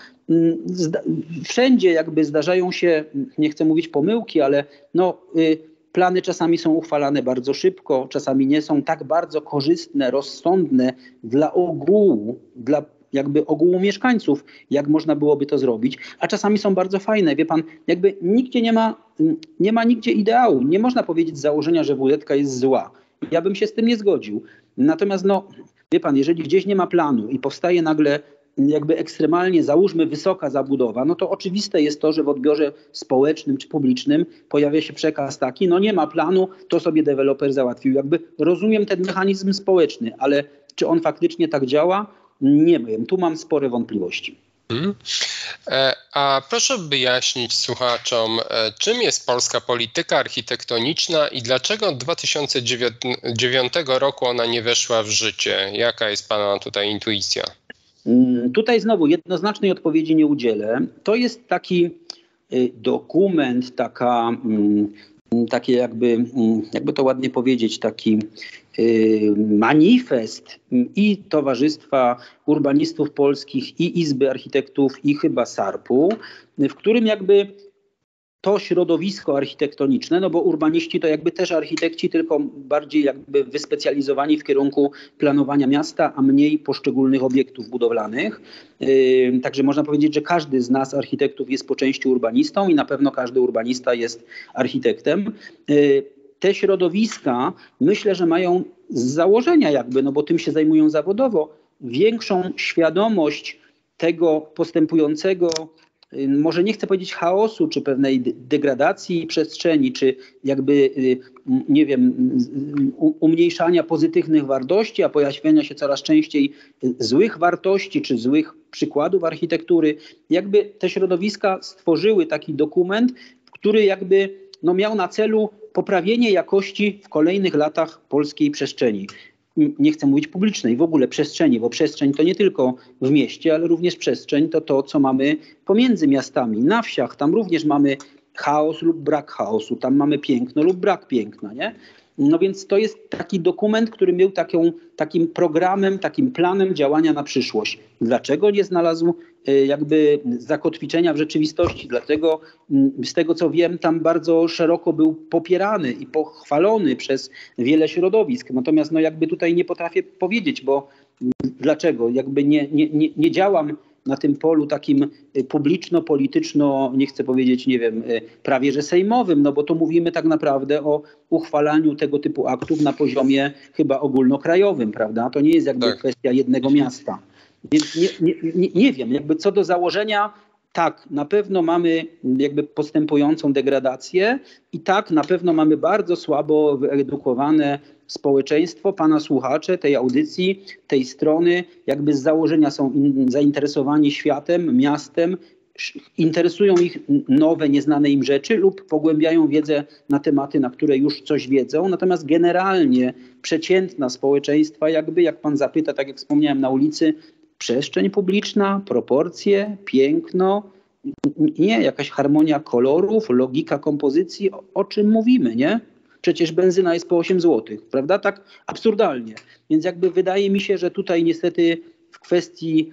Speaker 3: Wszędzie jakby zdarzają się, nie chcę mówić pomyłki, ale plany czasami są uchwalane bardzo szybko, czasami nie są tak bardzo korzystne, rozsądne dla ogółu, dla jakby ogółu mieszkańców, jak można byłoby to zrobić, a czasami są bardzo fajne. Wie pan, jakby nigdzie nie ma nigdzie ideału. Nie można powiedzieć z założenia, że WZ-ka jest zła. Ja bym się z tym nie zgodził. Natomiast wie pan, jeżeli gdzieś nie ma planu i powstaje nagle jakby ekstremalnie, załóżmy, wysoka zabudowa, no to oczywiste jest to, że w odbiorze społecznym czy publicznym pojawia się przekaz taki, nie ma planu, to sobie deweloper załatwił. Jakby rozumiem ten mechanizm społeczny, ale czy on faktycznie tak działa? Nie wiem, tu mam spore wątpliwości.
Speaker 2: A proszę wyjaśnić słuchaczom, czym jest polska polityka architektoniczna i dlaczego od 2009 roku ona nie weszła w życie? Jaka jest pana tutaj intuicja?
Speaker 3: Tutaj znowu jednoznacznej odpowiedzi nie udzielę. To jest taki dokument, takie jakby to ładnie powiedzieć, taki manifest i Towarzystwa Urbanistów Polskich, i Izby Architektów, i chyba SARP-u, w którym jakby to środowisko architektoniczne, bo urbaniści to jakby też architekci, tylko bardziej jakby wyspecjalizowani w kierunku planowania miasta, a mniej poszczególnych obiektów budowlanych. Także można powiedzieć, że każdy z nas architektów jest po części urbanistą i na pewno każdy urbanista jest architektem. Te środowiska myślę, że mają z założenia jakby, bo tym się zajmują zawodowo, większą świadomość tego postępującego, może nie chcę powiedzieć chaosu, czy pewnej degradacji przestrzeni, czy jakby, nie wiem, umniejszania pozytywnych wartości, a pojawiania się coraz częściej złych wartości, czy złych przykładów architektury. Jakby te środowiska stworzyły taki dokument, który jakby miał na celu poprawienie jakości w kolejnych latach polskiej przestrzeni. Nie chcę mówić publicznej, w ogóle przestrzeni, bo przestrzeń to nie tylko w mieście, ale również przestrzeń to, co mamy pomiędzy miastami, na wsiach. Tam również mamy chaos lub brak chaosu, tam mamy piękno lub brak piękna, nie? No więc to jest taki dokument, który był takim programem, takim planem działania na przyszłość. Dlaczego nie znalazł jakby zakotwiczenia w rzeczywistości? Dlatego z tego co wiem, tam bardzo szeroko był popierany i pochwalony przez wiele środowisk. Natomiast no jakby tutaj nie potrafię powiedzieć, bo dlaczego? Jakby nie działam na tym polu takim publiczno-polityczno, nie chcę powiedzieć, nie wiem, prawie że sejmowym, no bo to mówimy tak naprawdę o uchwalaniu tego typu aktów na poziomie chyba ogólnokrajowym, prawda? To nie jest jakby kwestia jednego miasta. Więc nie wiem, jakby co do założenia, tak, na pewno mamy jakby postępującą degradację i tak, na pewno mamy bardzo słabo wyedukowane społeczeństwo, pana słuchacze tej audycji, tej strony, jakby z założenia są zainteresowani światem, miastem, interesują ich nowe, nieznane im rzeczy lub pogłębiają wiedzę na tematy, na które już coś wiedzą. Natomiast generalnie przeciętna społeczeństwa, jakby, jak pan zapyta, tak jak wspomniałem na ulicy, przestrzeń publiczna, proporcje, piękno, nie jakaś harmonia kolorów, logika kompozycji, o czym mówimy, nie? Przecież benzyna jest po 8 zł, prawda? Tak absurdalnie. Więc jakby wydaje mi się, że tutaj niestety w kwestii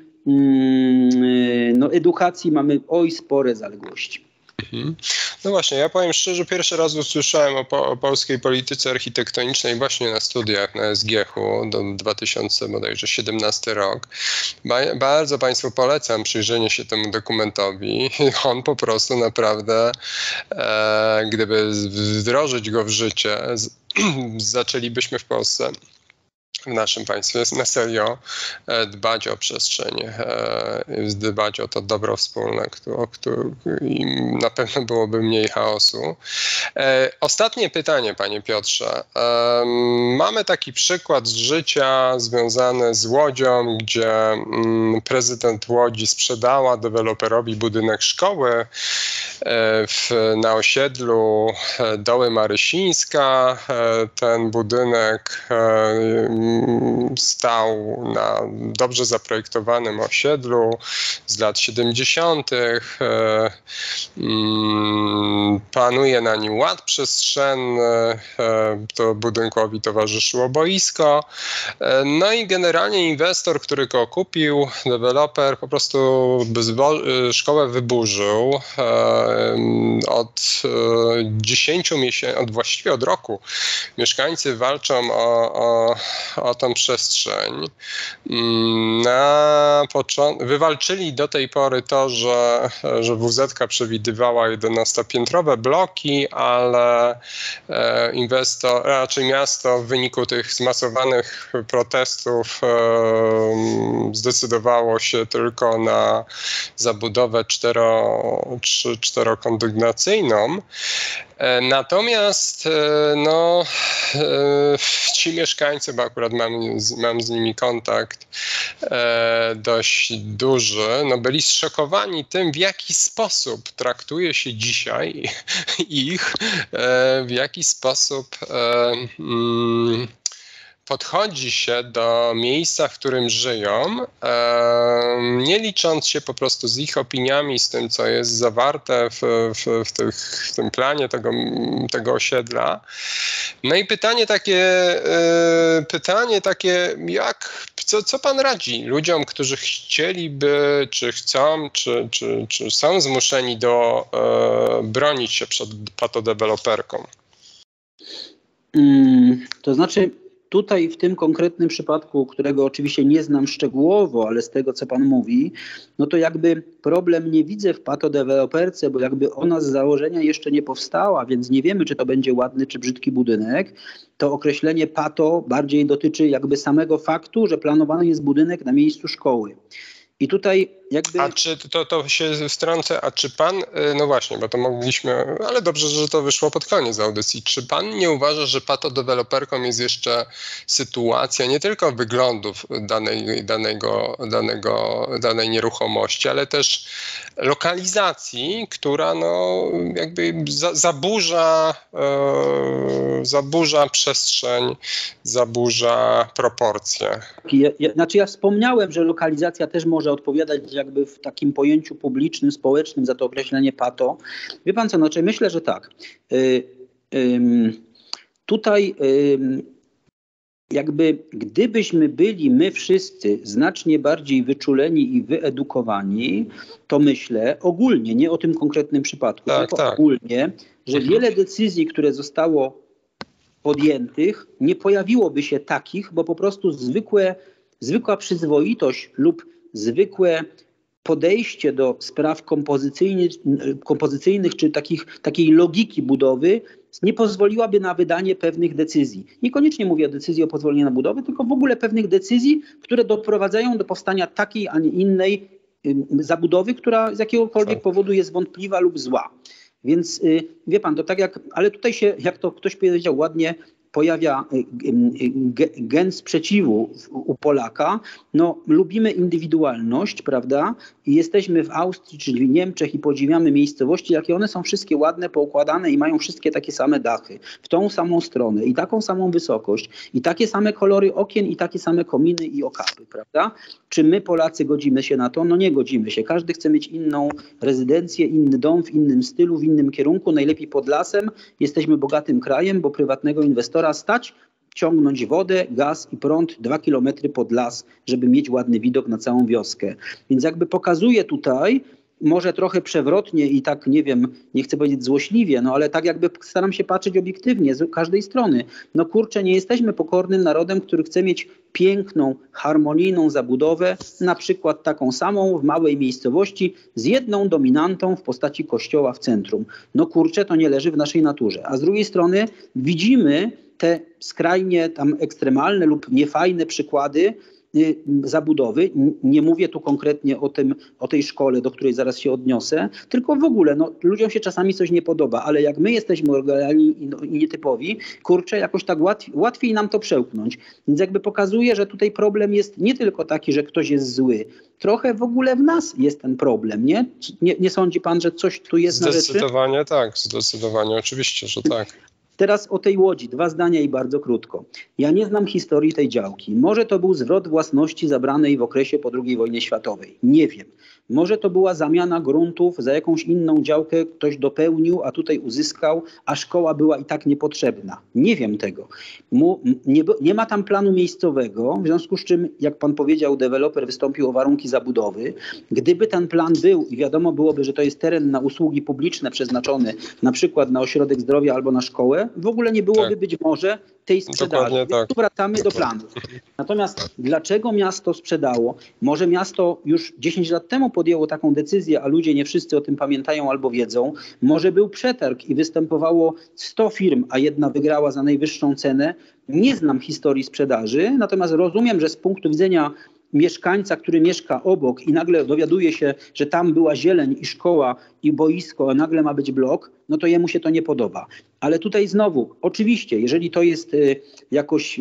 Speaker 3: edukacji mamy spore zaległości.
Speaker 2: No właśnie, ja powiem szczerze, pierwszy raz usłyszałem o polskiej polityce architektonicznej właśnie na studiach na SGH-u do 2017 rok. Bardzo Państwu polecam przyjrzenie się temu dokumentowi. On po prostu naprawdę, gdyby wdrożyć go w życie, zaczęlibyśmy w Polsce, w naszym państwie na serio dbać o przestrzeń, dbać o to dobro wspólne, i na pewno byłoby mniej chaosu. Ostatnie pytanie, panie Piotrze. Mamy taki przykład z życia związany z Łodzią, gdzie prezydent Łodzi sprzedała deweloperowi budynek szkoły na osiedlu Doły Marysińska. Ten budynek stał na dobrze zaprojektowanym osiedlu z lat 70. Panuje na nim ład przestrzenny, to budynkowi towarzyszyło boisko. No i generalnie inwestor, który go kupił, deweloper, po prostu szkołę wyburzył. Od 10 miesięcy, właściwie od roku mieszkańcy walczą o tą przestrzeń. Wywalczyli do tej pory to, że WZ przewidywała 11-piętrowe bloki, ale raczej miasto w wyniku tych zmasowanych protestów zdecydowało się tylko na zabudowę czterokondygnacyjną. Natomiast ci mieszkańcy, bo akurat mam z nimi kontakt dość duży, byli zszokowani tym, w jaki sposób traktuje się dzisiaj ich, w jaki sposób podchodzi się do miejsca, w którym żyją, nie licząc się po prostu z ich opiniami, z tym, co jest zawarte w tym planie tego osiedla. No i pytanie takie, co pan radzi ludziom, którzy chcieliby, czy chcą, czy są zmuszeni do bronić się przed patodeweloperką?
Speaker 3: To znaczy, tutaj w tym konkretnym przypadku, którego oczywiście nie znam szczegółowo, ale z tego, co pan mówi, no to jakby problem nie widzę w patodeweloperce, bo jakby ona z założenia jeszcze nie powstała, więc nie wiemy, czy to będzie ładny, czy brzydki budynek. To określenie pato bardziej dotyczy jakby samego faktu, że planowany jest budynek na miejscu szkoły. I tutaj jakby...
Speaker 2: A czy to się wtrącę, a czy pan, no właśnie, bo to mogliśmy, ale dobrze, że to wyszło pod koniec audycji, czy pan nie uważa, że patodeweloperką jest jeszcze sytuacja nie tylko wyglądów danej nieruchomości, ale też lokalizacji, która jakby zaburza przestrzeń, zaburza proporcje?
Speaker 3: Ja wspomniałem, że lokalizacja też może odpowiadać jakby w takim pojęciu publicznym, społecznym za to określenie pato. Wie pan co, myślę, że tak. tutaj jakby gdybyśmy byli my wszyscy znacznie bardziej wyczuleni i wyedukowani, to myślę ogólnie, nie o tym konkretnym przypadku, tylko ogólnie, że wiele decyzji, które zostało podjętych, nie pojawiłoby się takich, bo po prostu zwykła przyzwoitość lub zwykłe podejście do spraw kompozycyjnych czy takiej logiki budowy nie pozwoliłaby na wydanie pewnych decyzji. Niekoniecznie mówię o decyzji o pozwoleniu na budowę, tylko w ogóle pewnych decyzji, które doprowadzają do powstania takiej, a nie innej zabudowy, która z jakiegokolwiek powodu jest wątpliwa lub zła. Więc wie pan, to tak jak, ale tutaj się, jak to ktoś powiedział ładnie, pojawia gen sprzeciwu u Polaka. No, lubimy indywidualność, prawda? I jesteśmy w Austrii czy w Niemczech i podziwiamy miejscowości, jakie one są wszystkie ładne, poukładane i mają wszystkie takie same dachy, w tą samą stronę i taką samą wysokość i takie same kolory okien i takie same kominy i okapy, prawda? Czy my Polacy godzimy się na to? No nie godzimy się. Każdy chce mieć inną rezydencję, inny dom w innym stylu, w innym kierunku, najlepiej pod lasem. Jesteśmy bogatym krajem, bo prywatnego inwestora stać ciągnąć wodę, gaz i prąd 2 kilometry pod las, żeby mieć ładny widok na całą wioskę. Więc jakby pokazuje tutaj, może trochę przewrotnie i tak, nie wiem, nie chcę powiedzieć złośliwie, no ale tak jakby staram się patrzeć obiektywnie z każdej strony. No kurczę, nie jesteśmy pokornym narodem, który chce mieć piękną, harmonijną zabudowę, na przykład taką samą w małej miejscowości z jedną dominantą w postaci kościoła w centrum. No kurczę, to nie leży w naszej naturze. A z drugiej strony widzimy te skrajnie tam ekstremalne lub niefajne przykłady zabudowy. Nie mówię tu konkretnie o tej szkole, do której zaraz się odniosę, tylko w ogóle no, ludziom się czasami coś nie podoba, ale jak my jesteśmy oryginalni i nietypowi, kurczę, jakoś tak łatwiej nam to przełknąć. Więc jakby pokazuje, że tutaj problem jest nie tylko taki, że ktoś jest zły. Trochę w ogóle w nas jest ten problem, nie? Nie sądzi pan, że coś tu jest na rzeczy?
Speaker 2: Zdecydowanie tak, zdecydowanie, oczywiście, że tak.
Speaker 3: Teraz o tej Łodzi, 2 zdania i bardzo krótko. Ja nie znam historii tej działki. Może to był zwrot własności zabranej w okresie po II wojnie światowej. Nie wiem. Może to była zamiana gruntów za jakąś inną działkę, ktoś dopełnił, a tutaj uzyskał, a szkoła była i tak niepotrzebna. Nie wiem tego. Nie ma tam planu miejscowego, w związku z czym, jak pan powiedział, deweloper wystąpił o warunki zabudowy. Gdyby ten plan był i wiadomo byłoby, że to jest teren na usługi publiczne przeznaczony, na przykład na ośrodek zdrowia albo na szkołę, w ogóle nie byłoby być może tej sprzedaży.
Speaker 2: Tak.
Speaker 3: Tu wracamy do planów. Natomiast dlaczego miasto sprzedało? Może miasto już 10 lat temu podjęło taką decyzję, a ludzie nie wszyscy o tym pamiętają albo wiedzą. Może był przetarg i występowało 100 firm, a jedna wygrała za najwyższą cenę. Nie znam historii sprzedaży, natomiast rozumiem, że z punktu widzenia mieszkańca, który mieszka obok i nagle dowiaduje się, że tam była zieleń i szkoła i boisko, a nagle ma być blok, no to jemu się to nie podoba. Ale tutaj znowu, oczywiście, jeżeli to jest jakoś,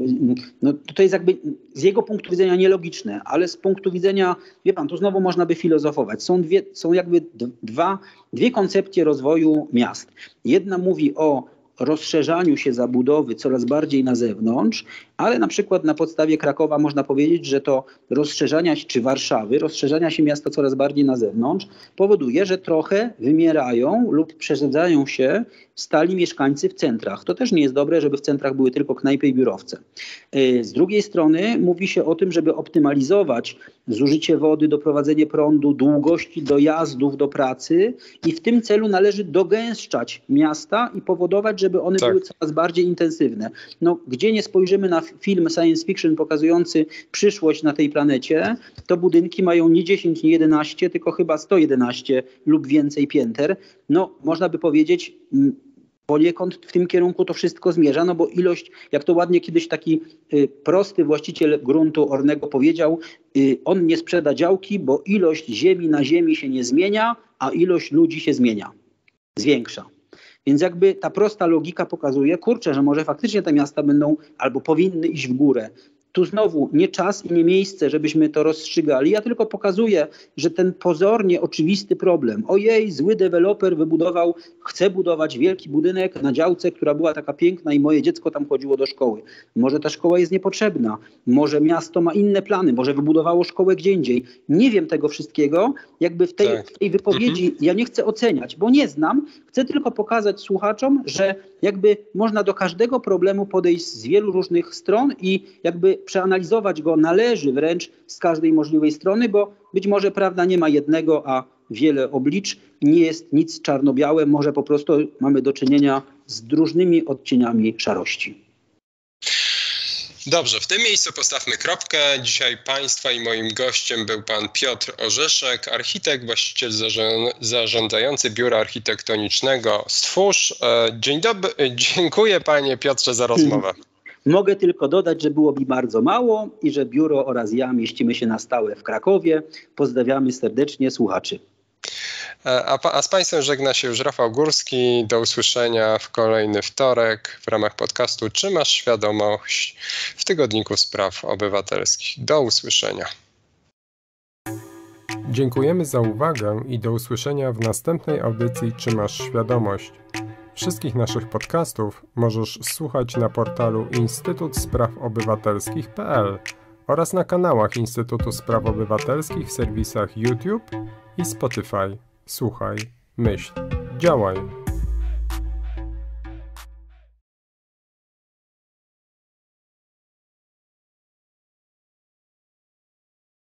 Speaker 3: no to jest jakby z jego punktu widzenia nielogiczne, ale z punktu widzenia, wie pan, tu znowu można by filozofować. Są jakby dwie koncepcje rozwoju miast. Jedna mówi o rozszerzaniu się zabudowy coraz bardziej na zewnątrz, ale na przykład na podstawie Krakowa można powiedzieć, że to rozszerzania się, czy Warszawy, rozszerzania się miasta coraz bardziej na zewnątrz powoduje, że trochę wymierają lub przesadzają się stali mieszkańcy w centrach. To też nie jest dobre, żeby w centrach były tylko knajpy i biurowce. Z drugiej strony mówi się o tym, żeby optymalizować zużycie wody, doprowadzenie prądu, długości dojazdów do pracy i w tym celu należy dogęszczać miasta i powodować, żeby one były coraz bardziej intensywne. No, gdzie nie spojrzymy na film science fiction pokazujący przyszłość na tej planecie, to budynki mają nie 10, nie 11, tylko chyba 111 lub więcej pięter. No, można by powiedzieć, poniekąd w tym kierunku to wszystko zmierza, no bo ilość, jak to ładnie kiedyś taki prosty właściciel gruntu ornego powiedział, on nie sprzeda działki, bo ilość ziemi na ziemi się nie zmienia, a ilość ludzi się zwiększa. Więc jakby ta prosta logika pokazuje, kurczę, że może faktycznie te miasta będą albo powinny iść w górę. Tu znowu nie czas i nie miejsce, żebyśmy to rozstrzygali. Ja tylko pokazuję, że ten pozornie oczywisty problem, ojej, zły deweloper chce budować wielki budynek na działce, która była taka piękna i moje dziecko tam chodziło do szkoły. Może ta szkoła jest niepotrzebna, może miasto ma inne plany, może wybudowało szkołę gdzie indziej. Nie wiem tego wszystkiego. Jakby w tej wypowiedzi ja nie chcę oceniać, bo nie znam. Chcę tylko pokazać słuchaczom, że jakby można do każdego problemu podejść z wielu różnych stron i jakby przeanalizować go należy wręcz z każdej możliwej strony, bo być może prawda nie ma jednego, a wiele oblicz. Nie jest nic czarno-białe, może po prostu mamy do czynienia z różnymi odcieniami szarości.
Speaker 2: Dobrze, w tym miejscu postawmy kropkę. Dzisiaj Państwa i moim gościem był Pan Piotr Orzeszek, architekt, właściciel zarządzający Biura Architektonicznego Stwórz. Dzień dobry, dziękuję Panie Piotrze za rozmowę.
Speaker 3: Mogę tylko dodać, że było mi bardzo mało i że biuro oraz ja mieścimy się na stałe w Krakowie. Pozdrawiamy serdecznie słuchaczy.
Speaker 2: A z Państwem żegna się już Rafał Górski. Do usłyszenia w kolejny wtorek w ramach podcastu Czy masz świadomość w Tygodniku Spraw Obywatelskich. Do usłyszenia.
Speaker 1: Dziękujemy za uwagę i do usłyszenia w następnej audycji Czy masz świadomość. Wszystkich naszych podcastów możesz słuchać na portalu instytutsprawoobywatelskich.pl oraz na kanałach Instytutu Spraw Obywatelskich w serwisach YouTube i Spotify. Słuchaj, myśl, działaj.